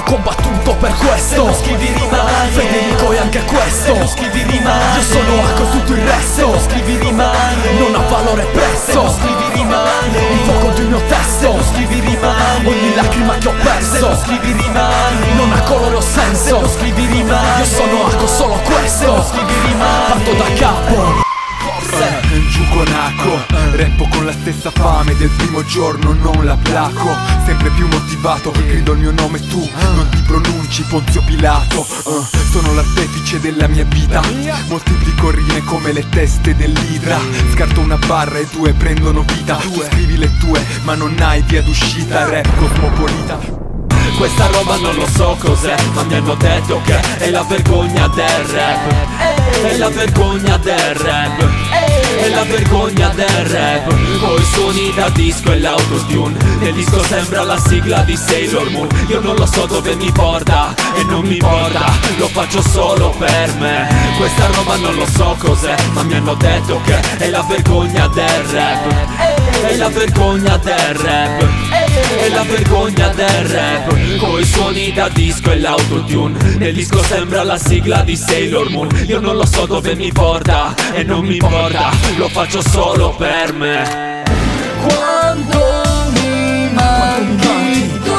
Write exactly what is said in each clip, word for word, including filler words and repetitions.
combattuto per questo. Se non scrivi rimani, Federico è anche questo. Se non scrivi rimani, io sono Arco, tutto il resto. Se non scrivi rimani, non ha valore prezzo. Se non scrivi rimani, il fuoco di un mio testo. Se non scrivi rimani, ogni lacrima che ho perso. Se non scrivi rimani, non ha colore o senso. Se non scrivi rimani, io sono Arco, solo questo. Se non scrivi rimani, parto da capo. Uh, giù con Aco, rappo con la stessa fame del primo giorno, non la placo. Sempre più motivato, grido il mio nome tu, non ti pronunci Ponzio Pilato. uh, Sono l'artefice della mia vita, moltiplico rime come le teste dell'idra. Scarto una barra e due prendono vita. Tu scrivi le tue ma non hai via d'uscita. Rap cosmopolita. questa roba non lo so cos'è, ma mi hanno detto che è la vergogna del rap. È la vergogna del rap. È la vergogna del rap. Coi suoni da disco e l'autotune. Nel disco sembra la sigla di Sailor Moon. Io non lo so dove mi porta e non mi porta, lo faccio solo per me. Questa roba non lo so cos'è, ma mi hanno detto che è la vergogna del rap. È la vergogna del rap. È la vergogna del rap. Coi suoni da disco e l'autotune. Nel disco sembra la sigla di Sailor Moon. Io non lo so dove mi porta e non mi importa, lo faccio solo per me. Quanto mi manchi tu,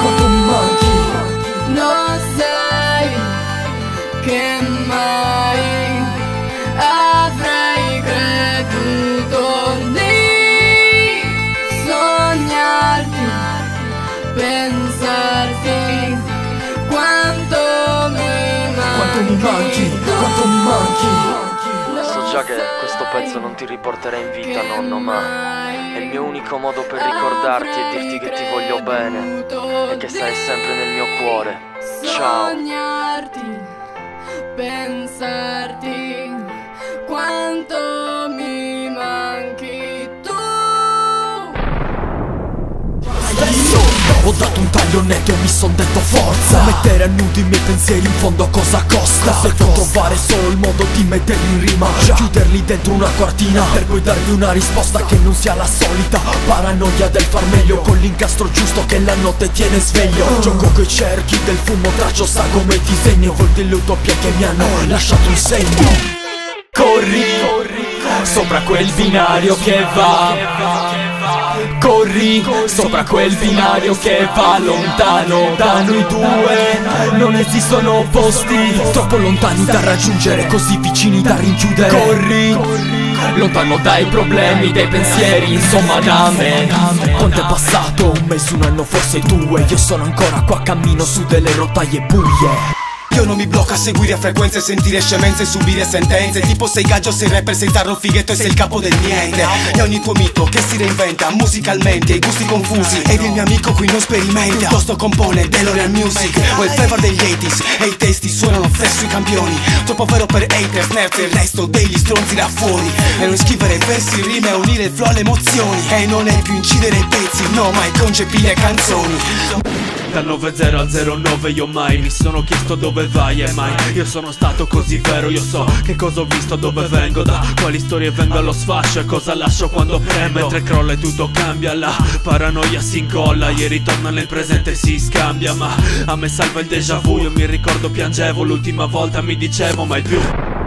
non sai che mai avrei creduto di sognarti, pensarti. Quanto mi manchi, Quanto mi manchi, quanto mi manchi. So già che questo pezzo non ti riporterà in vita, nonno, ma è il mio unico modo per ricordarti e dirti che ti voglio bene e che sarai sempre nel mio cuore. Ciao. Sognarti, pensarti, quanto mi manchi tu. Ho dato un taglio netto e mi son detto forza. Mettere a nudo i miei pensieri in fondo cosa costa? Devo trovare solo il modo di metterli in rima, chiuderli dentro una quartina per poi dargli una risposta che non sia la solita paranoia del far meglio, con l'incastro giusto che la notte tiene sveglio. Gioco coi cerchi del fumo, traccio sagome e disegno, volte le utopie che mi hanno lasciato un segno. Corri, sopra quel binario che va. Corri, sopra quel binario che va lontano da noi due. Non esistono posti Troppo lontani da raggiungere, così vicini da rinchiudere. Corri, lontano dai problemi, dai pensieri, insomma da me. Quanto è passato? Un mese, un anno, forse due. Io sono ancora qua, cammino su delle rotaie buie. Io non mi blocco a seguire frequenze, sentire scemenze e subire sentenze. Tipo sei gaggio, sei rapper, sei tarlo fighetto e sei il capo del niente. E ogni tuo mito che si reinventa musicalmente, i gusti confusi. Ed il mio amico qui non sperimenta, piuttosto compone DeLorean Music o il flavor degli ottanta e i testi suonano fresh sui campioni. Troppo vero per haters, nerds e il resto degli stronzi là fuori. E non scrivere versi, rime e unire il flow alle emozioni. E non è più incidere i pezzi, no, ma è concepire canzoni. Dal nove zero al zero nove io mai mi sono chiesto dove vai e mai io sono stato così vero. Io so che cosa ho visto, dove vengo, da quali storie vengo allo sfascio e cosa lascio quando prendo. Mentre crolla e tutto cambia, la paranoia si incolla, ieri torna nel presente e si scambia. Ma a me salva il déjà vu, io mi ricordo piangevo l'ultima volta, mi dicevo mai più.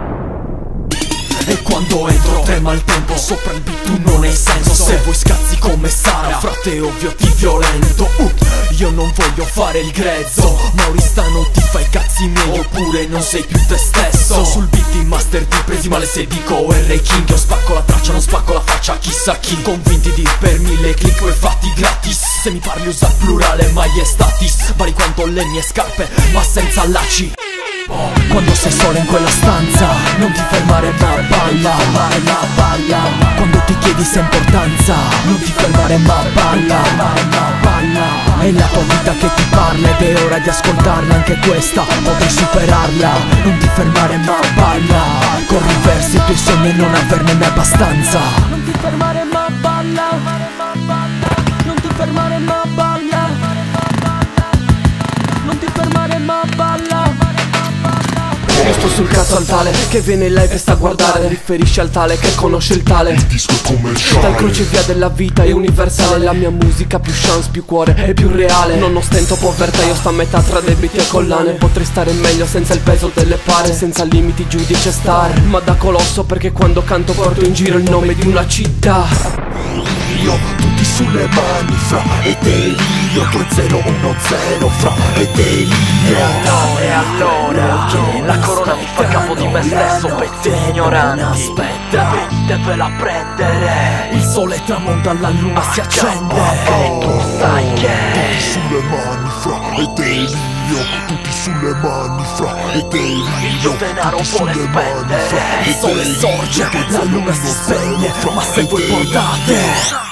E quando entro trema il tempo, sopra il beat tu non hai senso. Se vuoi scazzi come Sara, frate ovvio ti violento. uh, Io non voglio fare il grezzo, Mauristano ti fai cazzi miei oppure non sei più te stesso. Sul beat in master ti presi male se dico R King. Io spacco la traccia, non spacco la faccia chissà chi. Convinti di per mille click e fatti gratis. Se mi parli usa il plurale maiestatis. Vari quanto le mie scarpe ma senza lacci. Quando sei solo in quella stanza non ti fermare ma balla, balla, balla. Quando ti chiedi se importanza non ti fermare ma balla, balla, balla. È la tua vita che ti parla ed è ora di ascoltarla. Anche questa potrai superarla. Non ti fermare ma balla. Corri verso i tuoi sogni e non averne mai abbastanza. Non ti fermare ma balla. Non ti fermare ma balla. Non ti fermare ma balla. Io sto disco sul cazzo al tale che viene in live e sta a guardare. Riferisce al tale che conosce il tale. Il disco è commerciale. Dal crocevia della vita è universale. La mia musica più chance, più cuore e più reale. Non ostento povertà, io sto a metà tra debiti e collane. Potrei stare meglio senza il peso delle pare, senza limiti, giudice star, ma da colosso perché quando canto porto in giro il nome di una città. Io, tutti sulle mani fra e delirio, due zero uno zero fra e delirio. E allora la corona mi fa capo di me stesso, petti ignoranti. Aspetta, venitevela a prendere. Il sole tramonta, la luna si accende e tu sai che tutti sulle mani fra e delirio, tutti sulle mani fra e delirio. il tuo denaro vuole spendere. Il sole sorge, la luna si spegne, ma se voi portate